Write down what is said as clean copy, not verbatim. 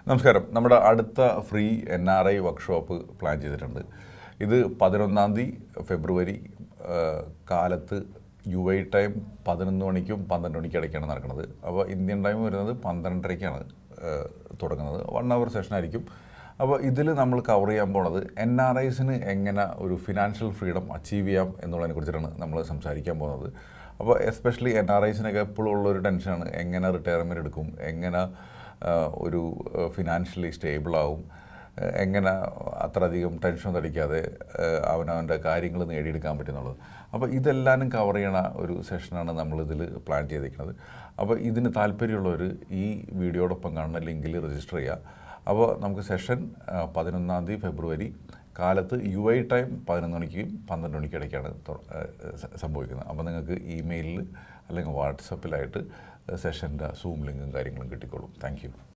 നമസ്കാരം. നമ്മുടെ അടുത്ത ഫ്രീ NRI വർക്ക്ഷോപ്പ് പ്ലാൻ ചെയ്തിട്ടുണ്ട്. ഇത് 11 ഫെബ്രുവരി കാലത്ത് UAE ടൈം 11 മണിക്കും 12 മണിക്കും ഇടയ്ക്കാണ് നടക്കുന്നത്. അപ്പോൾ ഇന്ത്യൻ ടൈം വരുന്നത് 12:30-ക്കാണ് തുടങ്ങുന്നത്. 1 അവർ സെഷനായിരിക്കും. അപ്പോൾ ഇതിൽ നമ്മൾ കവർ ചെയ്യാൻ പോണത് NRIസിന് എങ്ങനെ ഒരു ഫിനാൻഷ്യൽ ഫ്രീഡം അച്ചീവ് ചെയ്യാം എന്നുള്ളതിനെ കുറിച്ചിട്ടാണ് നമ്മൾ സംസാരിക്കാൻ പോകുന്നത്. അപ്പോൾ എസ്പെഷ്യലി NRIസിനൊക്കെ എപ്പോഴും ഉള്ളൊരു ടെൻഷനാണ് എങ്ങനെ റിട്ടയർമെൻറ്റ് എടുക്കും, എങ്ങനെ ഒരു ഫിനാൻഷ്യലി സ്റ്റേബിളാവും, എങ്ങനെ അത്രയധികം ടെൻഷൻ തടിക്കാതെ അവനവൻ്റെ കാര്യങ്ങൾ നേടിയെടുക്കാൻ പറ്റുന്നുള്ളത്. അപ്പോൾ ഇതെല്ലാവരും കവർ ചെയ്യണ ഒരു സെഷനാണ് നമ്മളിതിൽ പ്ലാൻ ചെയ്തിരിക്കുന്നത്. അപ്പോൾ ഇതിന് താല്പര്യമുള്ളവർ ഈ വീഡിയോടൊപ്പം കാണുന്ന ലിങ്കിൽ രജിസ്റ്റർ ചെയ്യുക. അപ്പോൾ നമുക്ക് സെഷൻ 11 ഫെബ്രുവരി കാലത്ത് UAE ടൈം 11 മണിക്കും 12 മണിക്കും ഇടയ്ക്കാണ് സംഭവിക്കുന്നത്. അപ്പോൾ നിങ്ങൾക്ക് ഇമെയിലിൽ അല്ലെങ്കിൽ വാട്സപ്പിലായിട്ട് സെഷൻ്റെ സൂം ലിങ്കും കാര്യങ്ങളും കിട്ടിക്കോളും. Thank U.